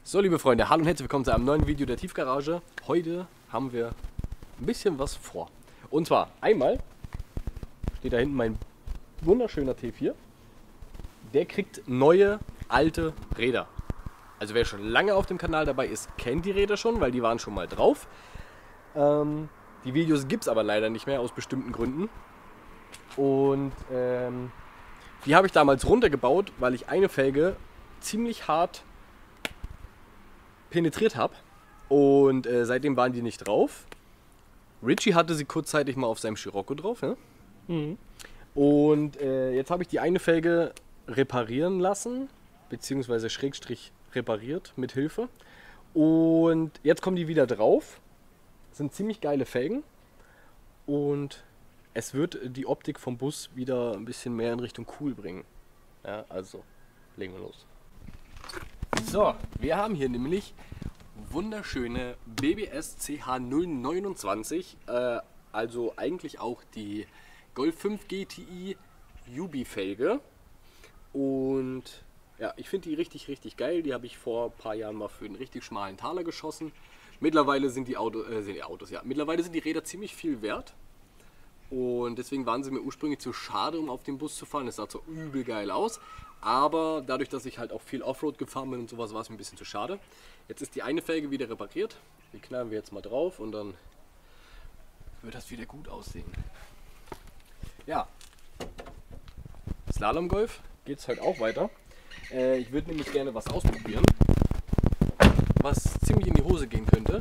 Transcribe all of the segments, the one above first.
So, liebe Freunde, hallo und herzlich willkommen zu einem neuen Video der Tiefgarage. Heute haben wir ein bisschen was vor. Und zwar einmal steht da hinten mein wunderschöner T4. Der kriegt neue, alte Räder. Also wer schon lange auf dem Kanal dabei ist, kennt die Räder schon, weil die waren schon mal drauf. Die Videos gibt es aber leider nicht mehr aus bestimmten Gründen. Und die habe ich damals runtergebaut, weil ich eine Felge ziemlich hart penetriert habe. Und seitdem waren die nicht drauf. Richie hatte sie kurzzeitig mal auf seinem Scirocco drauf. Ne? Mhm. Und jetzt habe ich die eine Felge reparieren lassen, beziehungsweise Schrägstrich repariert mit Hilfe. Und jetzt kommen die wieder drauf. Sind ziemlich geile Felgen. Und es wird die Optik vom Bus wieder ein bisschen mehr in Richtung cool bringen. Ja, also legen wir los. So, wir haben hier nämlich wunderschöne BBS CH029, also eigentlich auch die Golf 5 GTI Jubi-Felge. Und ja, ich finde die richtig, richtig geil. Die habe ich vor ein paar Jahren mal für einen richtig schmalen Taler geschossen. Mittlerweile sind die mittlerweile sind die Räder ziemlich viel wert. Und deswegen waren sie mir ursprünglich zu schade, um auf den Bus zu fahren. Es sah zwar übel geil aus, aber dadurch, dass ich halt auch viel Offroad gefahren bin und sowas, war es mir ein bisschen zu schade. Jetzt ist die eine Felge wieder repariert. Die knallen wir jetzt mal drauf und dann wird das wieder gut aussehen. Ja, Slalomgolf geht es heute auch weiter. Ich würde nämlich gerne was ausprobieren, was ziemlich in die Hose gehen könnte.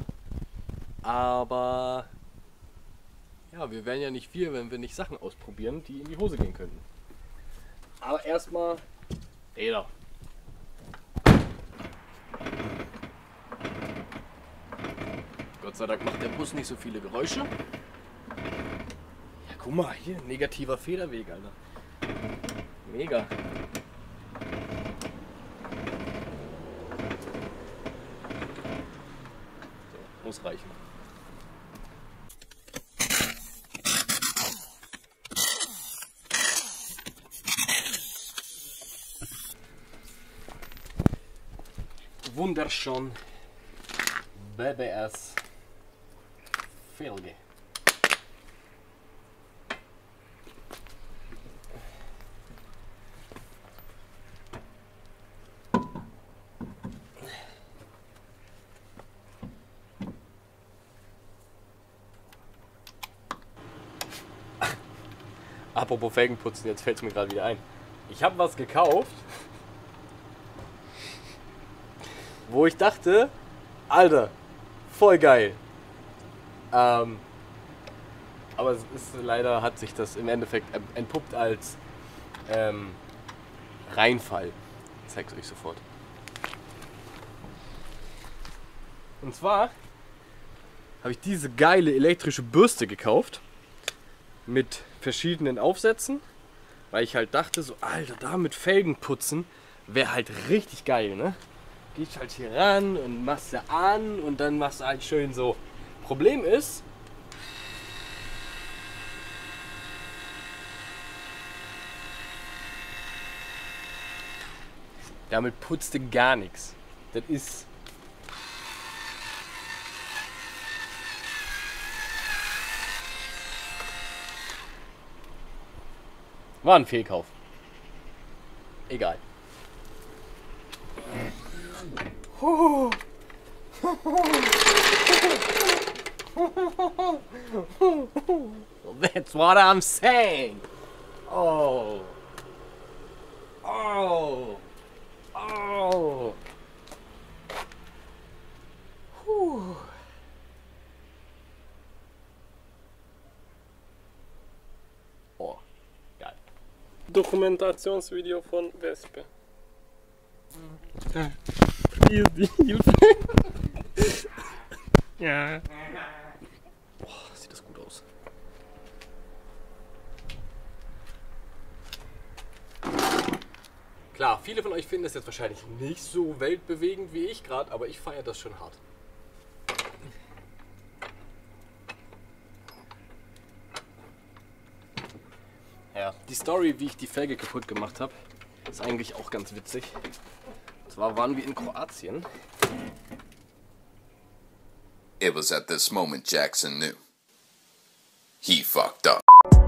Aber ja, wir wären ja nicht wir, wenn wir nicht Sachen ausprobieren, die in die Hose gehen könnten. Aber erstmal Räder. Gott sei Dank macht der Bus nicht so viele Geräusche. Ja, guck mal, hier, negativer Federweg, Alter. Mega. So, muss reichen. Wunderschön BBS Felge. Apropos Felgenputzen, jetzt fällt es mir gerade wieder ein. Ich habe was gekauft, wo ich dachte, Alter, voll geil. Aber es ist, leider hat sich das im Endeffekt entpuppt als Reinfall. Ich zeige es euch sofort. Und zwar habe ich diese geile elektrische Bürste gekauft mit verschiedenen Aufsätzen, weil ich halt dachte, so Alter, da mit Felgen putzen wäre halt richtig geil, ne? Gehst halt hier ran und machst sie an und dann machst du halt schön so. Problem ist, damit putzt du gar nichts. Das ist war ein Fehlkauf. Egal. That's what I'm saying. Oh. Oh. Oh. Puh. Oh. Geil. Dokumentationsvideo von Wespe. Hier ist die Hilfe. Ja. Boah, sieht das gut aus. Klar, viele von euch finden das jetzt wahrscheinlich nicht so weltbewegend wie ich gerade, aber ich feiere das schon hart. Ja, die Story, wie ich die Felge kaputt gemacht habe, ist eigentlich auch ganz witzig. Und zwar waren wir in Kroatien It was at this moment Jackson knew. He fucked up.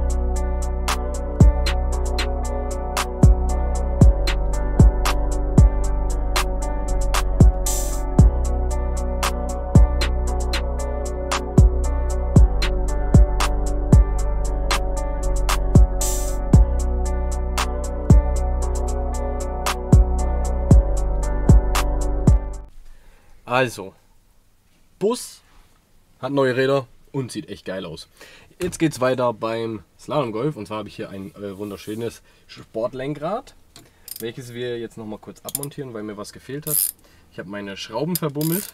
Also, Bus hat neue Räder und sieht echt geil aus. Jetzt geht's weiter beim Slalomgolf und zwar habe ich hier ein wunderschönes Sportlenkrad, welches wir jetzt noch mal kurz abmontieren, weil mir was gefehlt hat. Ich habe meine Schrauben verbummelt.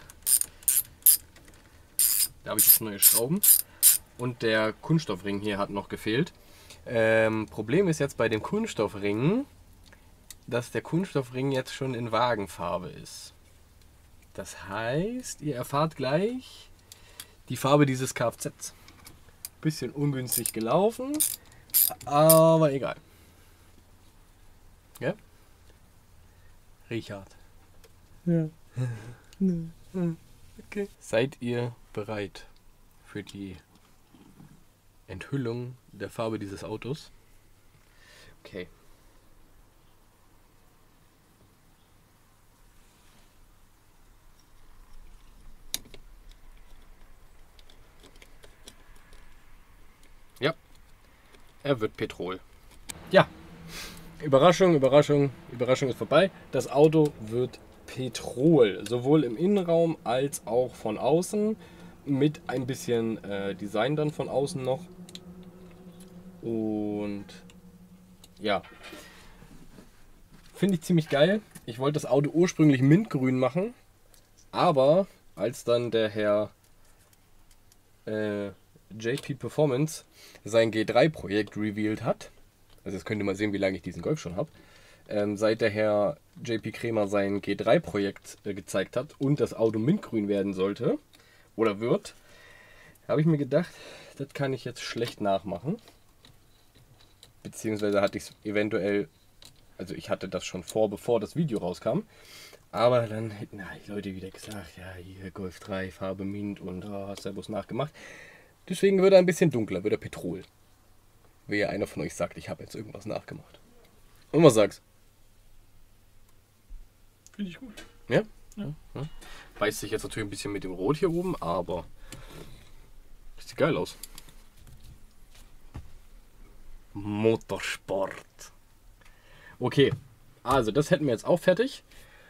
Da habe ich jetzt neue Schrauben und der Kunststoffring hier hat noch gefehlt. Problem ist jetzt bei dem Kunststoffring, dass der Kunststoffring jetzt schon in Wagenfarbe ist. Das heißt, ihr erfahrt gleich die Farbe dieses Kfz. Bisschen ungünstig gelaufen, aber egal. Ja? Richard. Ja. Okay. Seid ihr bereit für die Enthüllung der Farbe dieses Autos? Okay. Ja, er wird Petrol. Ja, Überraschung, Überraschung, Überraschung ist vorbei. Das Auto wird Petrol, sowohl im Innenraum als auch von außen, mit ein bisschen Design dann von außen noch. Und ja, finde ich ziemlich geil. Ich wollte das Auto ursprünglich mintgrün machen, aber als dann der Herr JP Performance sein G3-Projekt revealed hat, also jetzt könnt ihr mal sehen, wie lange ich diesen Golf schon habe, seit der Herr JP Kremer sein G3-Projekt gezeigt hat und das Auto mintgrün werden sollte oder wird, habe ich mir gedacht, das kann ich jetzt schlecht nachmachen. Beziehungsweise hatte ich es eventuell, also ich hatte das schon bevor das Video rauskam, aber dann hätten die Leute wieder gesagt, ja hier Golf 3, Farbe Mint und hast du bloß nachgemacht. Deswegen wird er ein bisschen dunkler, wird er Petrol. Wie ja einer von euch sagt, ich habe jetzt irgendwas nachgemacht. Und was sagst du? Finde ich gut. Ja? Ja. Beißt sich jetzt natürlich ein bisschen mit dem Rot hier oben, aber sieht geil aus. Motorsport. Okay, also das hätten wir jetzt auch fertig.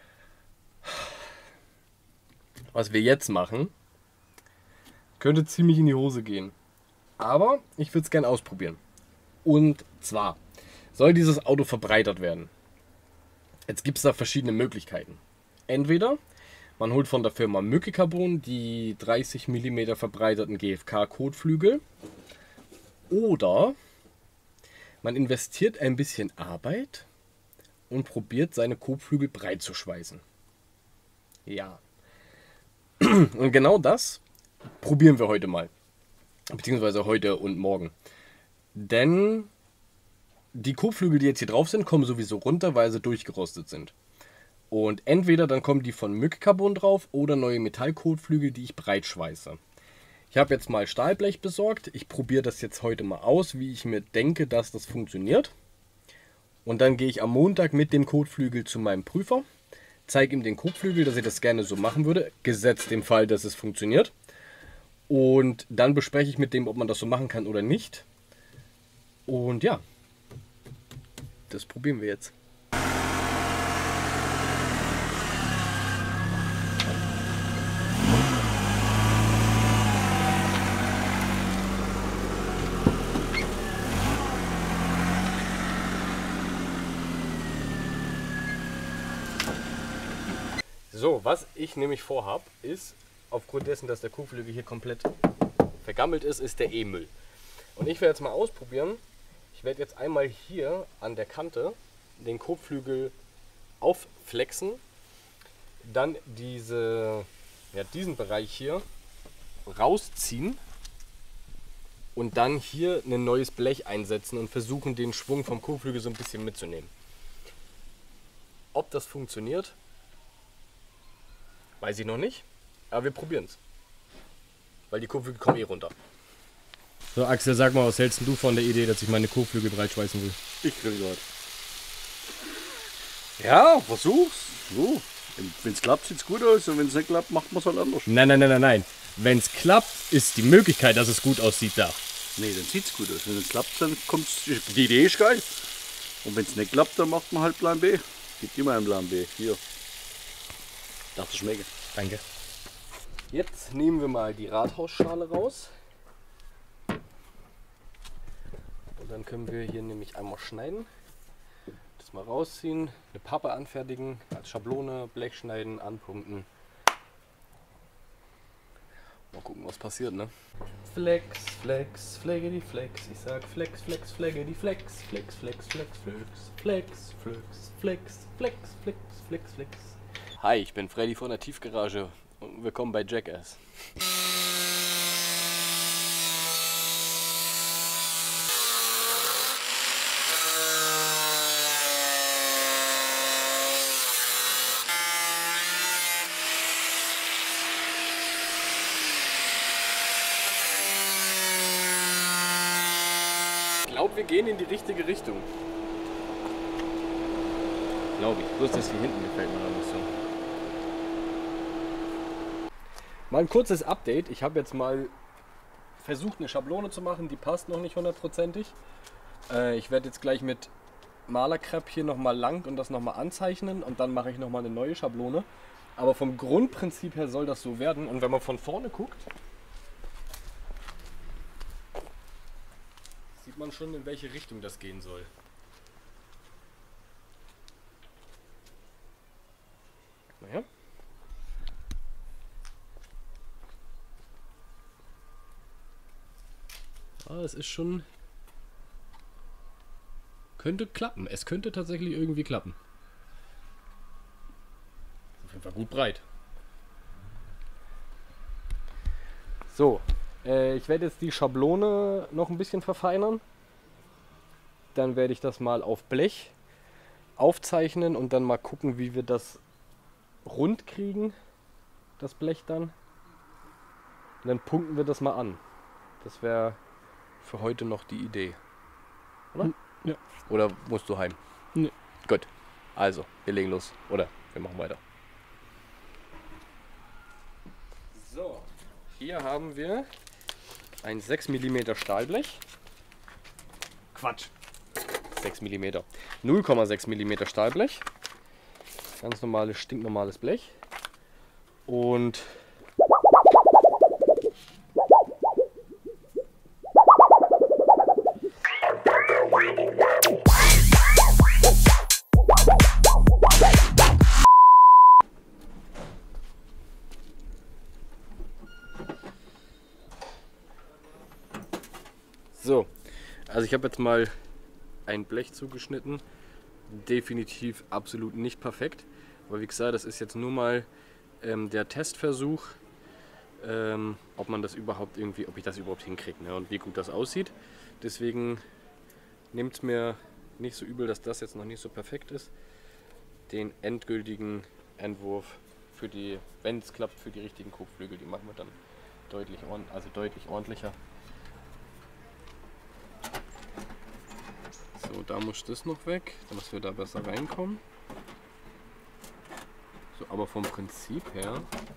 Was wir jetzt machen, könnte ziemlich in die Hose gehen. Aber ich würde es gerne ausprobieren. Und zwar soll dieses Auto verbreitert werden. Jetzt gibt es da verschiedene Möglichkeiten. Entweder man holt von der Firma Mücke Carbon die 30 mm verbreiterten GFK-Kotflügel. Oder man investiert ein bisschen Arbeit und probiert seine Kotflügel breit zu schweißen. Ja. Und genau das probieren wir heute mal. Beziehungsweise heute und morgen. Denn die Kotflügel, die jetzt hier drauf sind, kommen sowieso runter, weil sie durchgerostet sind. Und entweder dann kommen die von Mücke Carbon drauf oder neue Metallkotflügel, die ich breit schweiße. Ich habe jetzt mal Stahlblech besorgt. Ich probiere das jetzt heute mal aus, wie ich mir denke, dass das funktioniert. Und dann gehe ich am Montag mit dem Kotflügel zu meinem Prüfer. Zeige ihm den Kotflügel, dass ich das gerne so machen würde. Gesetzt dem Fall, dass es funktioniert. Und dann bespreche ich mit dem, ob man das so machen kann oder nicht. Und ja, das probieren wir jetzt. So, was ich nämlich vorhabe, ist, aufgrund dessen, dass der Kotflügel hier komplett vergammelt ist, ist der E-Müll. Und ich werde jetzt mal ausprobieren. Ich werde jetzt einmal hier an der Kante den Kotflügel aufflexen, dann diesen Bereich hier rausziehen und dann hier ein neues Blech einsetzen und versuchen, den Schwung vom Kotflügel so ein bisschen mitzunehmen. Ob das funktioniert, Weiß ich noch nicht. Aber wir probieren es. Weil die Kotflügel kommen eh runter. So, Axel, sag mal, was hältst du von der Idee, dass ich meine Kotflügel breitschweißen will? Ich krieg grad. Ja, versuch's. So. Wenn es klappt, sieht's gut aus. Und wenn es nicht klappt, macht man es halt anders. Nein. Wenn es klappt, ist die Möglichkeit, dass es gut aussieht, da. Nee, dann sieht's gut aus. Wenn es klappt, dann kommt's. Die Idee ist geil. Und wenn es nicht klappt, dann macht man halt Plan B. Gibt immer einen Plan B. Hier. Darf es schmecken. Danke. Jetzt nehmen wir mal die Rathausschale raus. Und dann können wir hier nämlich einmal schneiden. Das mal rausziehen, eine Pappe anfertigen, als Schablone, Blech schneiden, anpunkten. Mal gucken, was passiert, ne? Flex, Flex, Fleggedy Flex. Ich sag Flex, Flex, Fleggedy Flex. Flex, Flex, Flex, Flex. Flex, Flex, Flex, Flex, Flex, Flex, Flex. Hi, ich bin Freddy von der Tiefgarage und willkommen bei Jackass. Ich glaube, wir gehen in die richtige Richtung. Glaube ich. Bloß das hier hinten gefällt mir noch nicht so. Mal ein kurzes Update. Ich habe jetzt mal versucht, eine Schablone zu machen. Die passt noch nicht hundertprozentig. Ich werde jetzt gleich mit Malerkrepp hier nochmal lang und das nochmal anzeichnen. Und dann mache ich nochmal eine neue Schablone. Aber vom Grundprinzip her soll das so werden. Und wenn man von vorne guckt, sieht man schon, in welche Richtung das gehen soll. Naja. Es ist schon... Könnte klappen. Es könnte tatsächlich irgendwie klappen. Auf jeden Fall gut breit. So. Ich werde jetzt die Schablone noch ein bisschen verfeinern. Dann werde ich das mal auf Blech aufzeichnen und dann mal gucken, wie wir das rund kriegen, das Blech dann. Und dann punkten wir das mal an. Das wäre für heute noch die Idee. Oder? Ja. Oder musst du heim? Nee. Gut. Also, wir legen los. Oder wir machen weiter. So, hier haben wir ein 6 mm Stahlblech. Quatsch. 6 mm. 0,6 mm Stahlblech. Ganz normales, stinknormales Blech. Und so, also ich habe jetzt mal ein Blech zugeschnitten. Definitiv absolut nicht perfekt. Aber wie gesagt, das ist jetzt nur mal der Testversuch, ob man das überhaupt irgendwie, ob ich das überhaupt hinkriege, ne, und wie gut das aussieht. Deswegen nehmt es mir nicht so übel, dass das jetzt noch nicht so perfekt ist. Den endgültigen Entwurf für die, wenn es klappt, für die richtigen Kotflügel, die machen wir dann deutlich ordentlicher. So, da muss das noch weg, damit wir da besser reinkommen. So, aber vom Prinzip her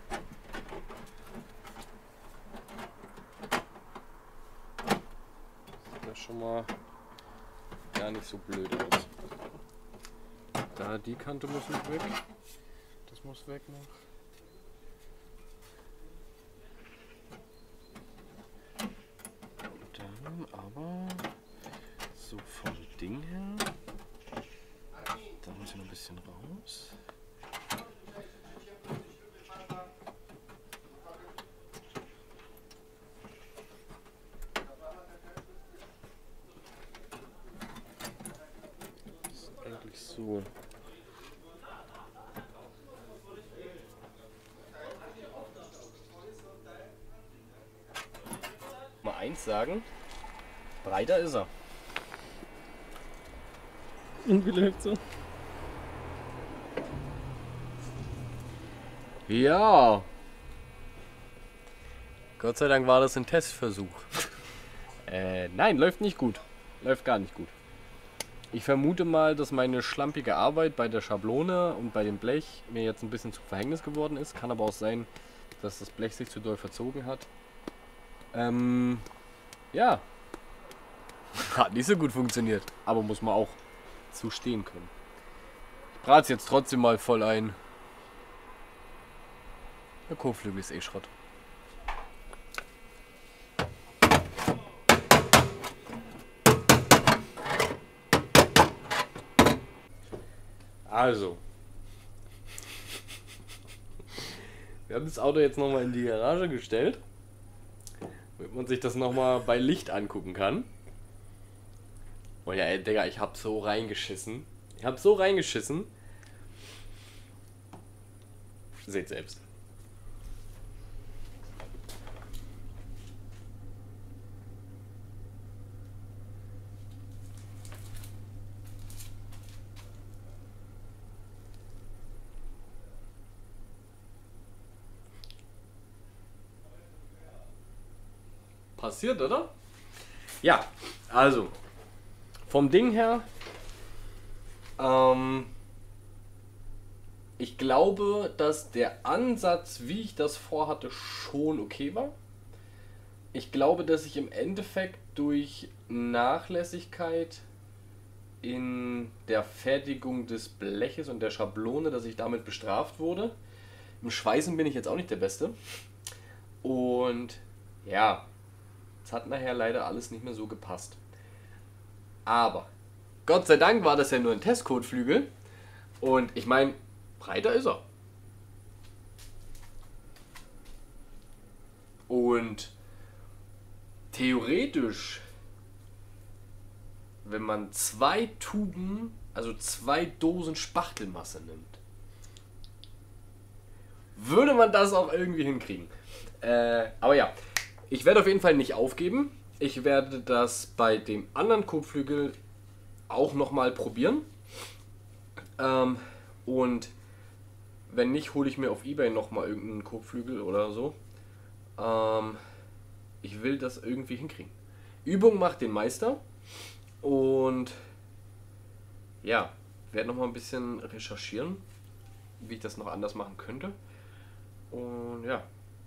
sieht das schon mal gar nicht so blöd aus. Da die Kante muss noch weg. Das muss weg noch. Und dann aber so vom Ding her. Da muss ich noch ein bisschen raus. Das ist eigentlich so. Mal eins sagen, breiter ist er. Und wie läuft's so? Ja. Gott sei Dank war das ein Testversuch. Nein, läuft nicht gut. Läuft gar nicht gut. Ich vermute mal, dass meine schlampige Arbeit bei der Schablone und bei dem Blech mir jetzt ein bisschen zu Verhängnis geworden ist. Kann aber auch sein, dass das Blech sich zu doll verzogen hat. Ja. Hat nicht so gut funktioniert. Aber muss man auch zustehen können. Ich brate es jetzt trotzdem mal voll ein. Der Kotflügel ist eh Schrott. Also. Wir haben das Auto jetzt nochmal in die Garage gestellt. Damit man sich das nochmal bei Licht angucken kann. Oh ja, ey, Digga, ich hab so reingeschissen. Seht selbst. Passiert, oder? Ja, also vom Ding her, ich glaube, dass der Ansatz, wie ich das vorhatte, schon okay war. Ich glaube, dass ich im Endeffekt durch Nachlässigkeit in der Fertigung des Bleches und der Schablone, dass ich damit bestraft wurde. Im Schweißen bin ich jetzt auch nicht der Beste. Und ja, es hat nachher leider alles nicht mehr so gepasst. Aber Gott sei Dank war das ja nur ein Testkotflügel. Und ich meine, breiter ist er. Und theoretisch, wenn man 2 Tuben, also 2 Dosen Spachtelmasse nimmt, würde man das auch irgendwie hinkriegen. Aber ja. Ich werde auf jeden Fall nicht aufgeben. Ich werde das bei dem anderen Kotflügel auch nochmal probieren. Und wenn nicht, hole ich mir auf eBay nochmal irgendeinen Kotflügel oder so. Ich will das irgendwie hinkriegen. Übung macht den Meister. Und ja, werde nochmal ein bisschen recherchieren, wie ich das noch anders machen könnte. Und ja.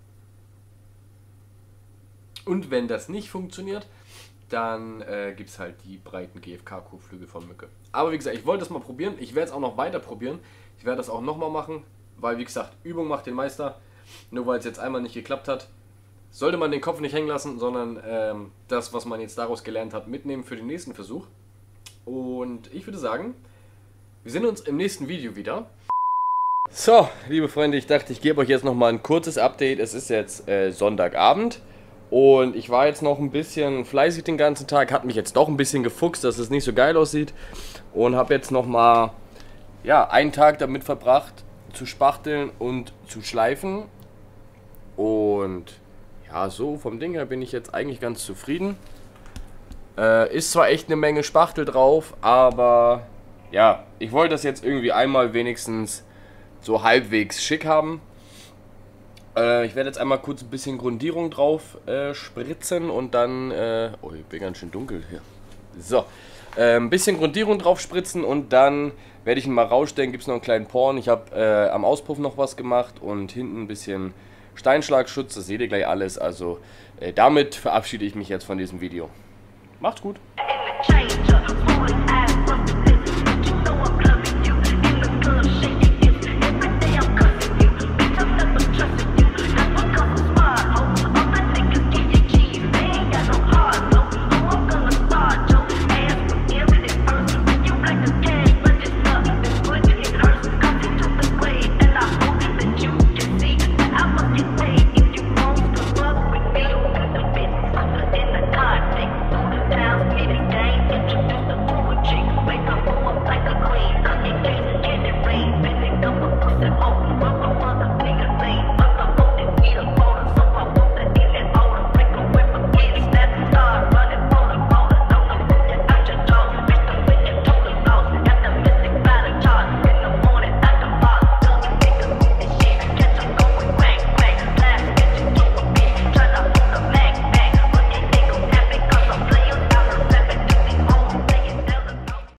Und wenn das nicht funktioniert, dann gibt es halt die breiten GFK-Kotflügel von Mücke. Aber wie gesagt, ich wollte das mal probieren. Ich werde es auch noch weiter probieren. Ich werde das auch nochmal machen, weil wie gesagt, Übung macht den Meister. Nur weil es jetzt einmal nicht geklappt hat, sollte man den Kopf nicht hängen lassen, sondern das, was man jetzt daraus gelernt hat, mitnehmen für den nächsten Versuch. Und ich würde sagen, wir sehen uns im nächsten Video wieder. So, liebe Freunde, ich dachte, ich gebe euch jetzt nochmal ein kurzes Update. Es ist jetzt Sonntagabend. Und ich war jetzt noch ein bisschen fleißig den ganzen Tag, hat mich jetzt doch ein bisschen gefuchst, dass es nicht so geil aussieht. Und habe jetzt nochmal einen Tag damit verbracht, zu spachteln und zu schleifen. Und ja, so vom Ding her bin ich jetzt eigentlich ganz zufrieden. Ist zwar echt eine Menge Spachtel drauf, aber ja, ich wollte das jetzt irgendwie einmal wenigstens so halbwegs schick haben. Ich werde jetzt einmal kurz ein bisschen Grundierung drauf spritzen und dann... oh, ich bin ganz schön dunkel hier. So, ein bisschen Grundierung drauf spritzen und dann werde ich ihn mal rausstellen. Gibt es noch einen kleinen Porn. Ich habe am Auspuff noch was gemacht und hinten ein bisschen Steinschlagschutz. Das seht ihr gleich alles. Also damit verabschiede ich mich jetzt von diesem Video. Macht's gut.